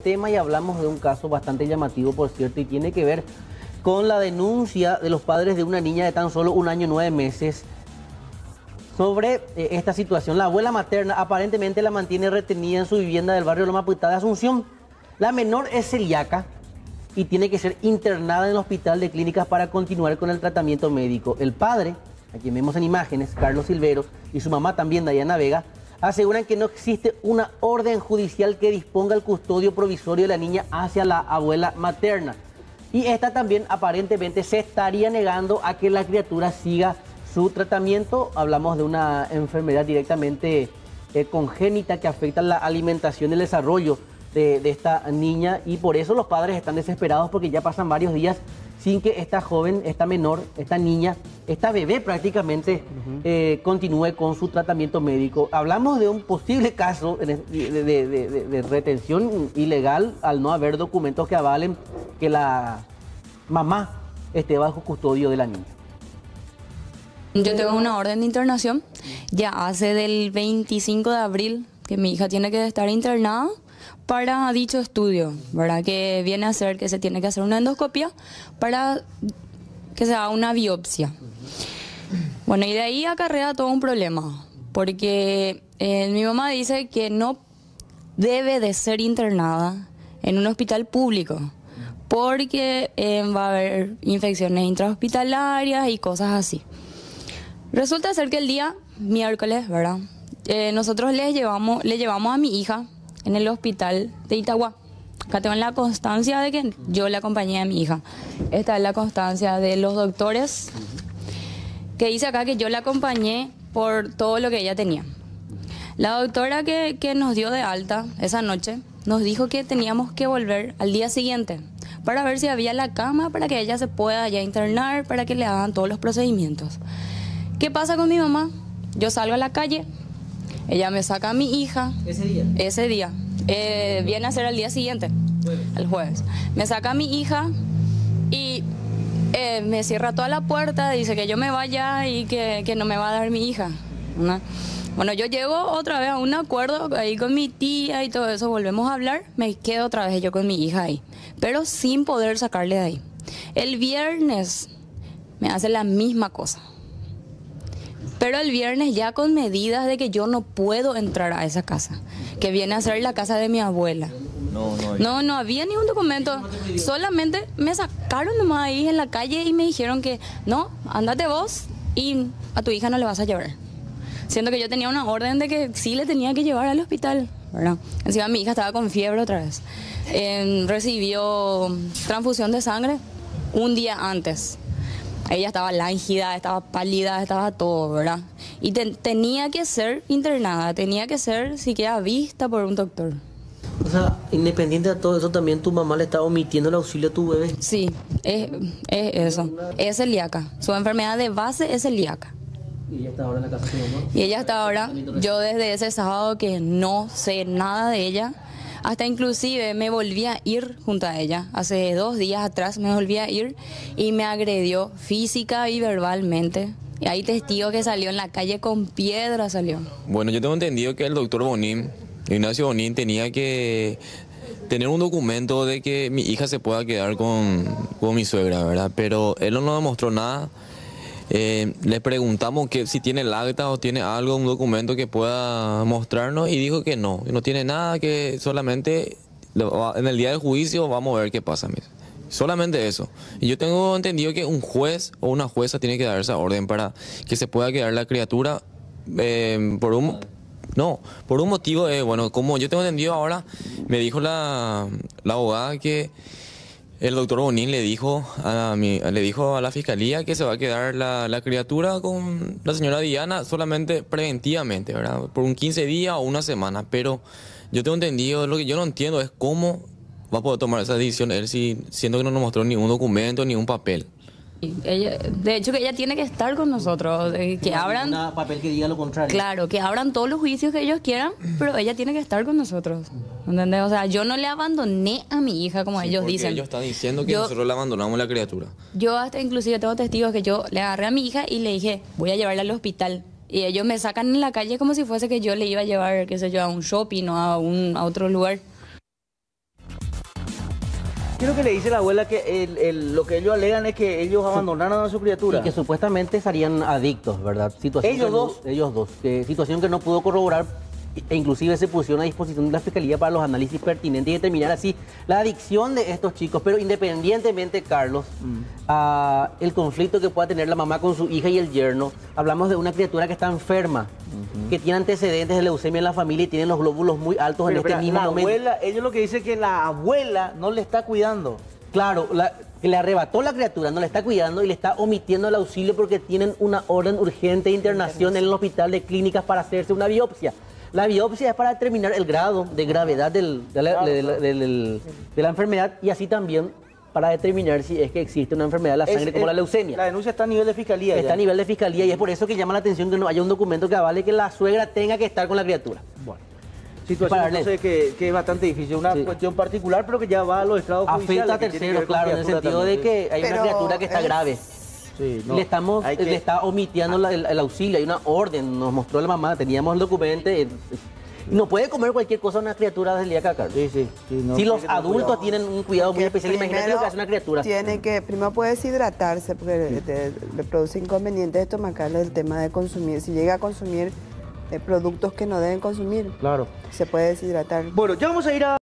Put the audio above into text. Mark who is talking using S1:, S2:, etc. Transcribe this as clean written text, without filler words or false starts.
S1: tema y hablamos de un caso bastante llamativo, por cierto, y tiene que ver con la denuncia de los padres de una niña de tan solo 1 año y 9 meses sobre esta situación. La abuela materna aparentemente la mantiene retenida en su vivienda del barrio Loma Prieta de Asunción. La menor es celíaca y tiene que ser internada en el hospital de clínicas para continuar con el tratamiento médico. El padre, a quien vemos en imágenes, Carlos Silveros, y su mamá también, Dayana Vega, aseguran que no existe una orden judicial que disponga el custodio provisorio de la niña hacia la abuela materna. Y esta también aparentemente se estaría negando a que la criatura siga su tratamiento. Hablamos de una enfermedad directamente congénita que afecta la alimentación y el desarrollo de esta niña, y por eso los padres están desesperados porque ya pasan varios días sin que esta joven, esta menor, esta niña, esta bebé prácticamente continúe con su tratamiento médico. Hablamos de un posible caso de retención ilegal al no haber documentos que avalen que la mamá esté bajo custodio de la niña.
S2: Yo tengo una orden de internación ya hace del 25 de abril que mi hija tiene que estar internada para dicho estudio, ¿verdad? Que viene a ser que se tiene que hacer una endoscopia para que se haga una biopsia. Bueno, y de ahí acarrea todo un problema, porque mi mamá dice que no debe de ser internada en un hospital público, porque va a haber infecciones intrahospitalarias y cosas así. Resulta ser que el día miércoles, ¿verdad? Nosotros le llevamos a mi hija en el hospital de Itagua. Acá tengo la constancia de que yo le acompañé a mi hija. Esta es la constancia de los doctores que dice acá que yo la acompañé por todo lo que ella tenía. La doctora que nos dio de alta esa noche nos dijo que teníamos que volver al día siguiente para ver si había la cama para que ella se pueda ya internar, para que le hagan todos los procedimientos. ¿Qué pasa con mi mamá? Yo salgo a la calle, ella me saca a mi hija. ¿Ese día? Viene a ser al día siguiente, el jueves. Me saca a mi hija y me cierra toda la puerta, dice que yo me vaya y que no me va a dar mi hija, ¿no? Bueno, yo llego otra vez a un acuerdo ahí con mi tía y todo eso, volvemos a hablar, me quedo otra vez yo con mi hija ahí, pero sin poder sacarle de ahí. El viernes me hace la misma cosa. Pero el viernes ya con medidas de que yo no puedo entrar a esa casa, que viene a ser la casa de mi abuela. No había ningún documento. Solamente me sacaron nomás ahí en la calle y me dijeron que no, ándate vos y a tu hija no le vas a llevar. Siendo que yo tenía una orden de que sí le tenía que llevar al hospital, ¿verdad? Encima mi hija estaba con fiebre otra vez. Recibió transfusión de sangre un día antes. Ella estaba lánguida, estaba pálida, estaba todo, ¿verdad? Y tenía que ser internada, tenía que ser siquiera vista por un doctor.
S1: O sea, independiente de todo eso, también tu mamá le está omitiendo el auxilio a tu bebé.
S2: Sí, es eso. Es celíaca. Su enfermedad de base es celíaca.
S1: ¿Y ella está ahora en la casa de tu mamá?
S2: Y ella está ahora, yo desde ese sábado que no sé nada de ella, hasta inclusive me volví a ir junto a ella. Hace 2 días atrás me volví a ir y me agredió física y verbalmente. Y hay testigos que salió en la calle con piedra, salió.
S3: Bueno, yo tengo entendido que el doctor Bonín, Ignacio Bonín, tenía que tener un documento de que mi hija se pueda quedar con mi suegra, ¿verdad? Pero él no nos demostró nada. Le preguntamos que si tiene el acta o tiene algo, un documento que pueda mostrarnos, y dijo que no tiene nada, que solamente en el día del juicio vamos a ver qué pasa. Solamente eso. Y yo tengo entendido que un juez o una jueza tiene que dar esa orden para que se pueda quedar la criatura por un motivo. Bueno, como yo tengo entendido ahora, me dijo la abogada que el doctor Bonín le dijo a la fiscalía que se va a quedar la criatura con la señora Diana solamente preventivamente, ¿verdad? Por un 15 días o una semana. Pero yo tengo entendido, lo que yo no entiendo es cómo va a poder tomar esa decisión él siendo que no nos mostró ni un documento ni un papel.
S2: Ella, de hecho, que ella tiene que estar con nosotros, que abran...
S1: Un papel que diga lo contrario.
S2: Claro, que abran todos los juicios que ellos quieran, pero ella tiene que estar con nosotros, ¿entendés? O sea, yo no le abandoné a mi hija como ellos dicen.
S3: Ellos están diciendo que nosotros le abandonamos a la criatura.
S2: Yo hasta inclusive tengo testigos que yo le agarré a mi hija y le dije, voy a llevarla al hospital. Y ellos me sacan en la calle como si fuese que yo le iba a llevar, qué sé yo, a un shopping o a otro lugar.
S4: ¿Qué es lo que le dice la abuela? Que lo que ellos alegan es que ellos abandonaron a su criatura.
S1: Y que supuestamente estarían adictos, ¿verdad? Situación
S4: ¿Ellos dos?
S1: Ellos dos. Situación que no pudo corroborar e inclusive se pusieron a disposición de la Fiscalía para los análisis pertinentes y determinar así la adicción de estos chicos. Pero independientemente, Carlos, el conflicto que pueda tener la mamá con su hija y el yerno, hablamos de una criatura que está enferma, que tiene antecedentes de leucemia en la familia y tiene los glóbulos muy altos en este mismo
S4: la
S1: momento.
S4: abuela, ellos lo que dicen es que la abuela no le está cuidando.
S1: Claro, que le arrebató la criatura, no le está cuidando y le está omitiendo el auxilio porque tienen una orden urgente de internación en el hospital de clínicas para hacerse una biopsia. La biopsia es para determinar el grado de gravedad de la enfermedad y así también para determinar si es que existe una enfermedad de la sangre como la leucemia.
S4: La denuncia está a nivel de fiscalía.
S1: Está a nivel de fiscalía y es por eso que llama la atención que no haya un documento que avale que la suegra tenga que estar con la criatura.
S4: Bueno, situación entonces que es bastante difícil, una cuestión particular, pero que ya va a los estrados judiciales.
S1: Afecta a terceros, claro, en el sentido de que hay una criatura que está grave. Sí, no, le está omitiendo el auxilio, hay una orden, nos mostró la mamá, teníamos el documento. No puede comer cualquier cosa una criatura celíaca, Carlos.
S4: Sí, no,
S1: si los adultos tienen un cuidado muy especial, imagínate lo que hace una criatura.
S5: Tiene que, primero puede deshidratarse porque le produce inconvenientes estomacales el tema de consumir. Si llega a consumir productos que no deben consumir,
S4: claro,
S5: se puede deshidratar.
S4: Bueno, ya vamos a ir a...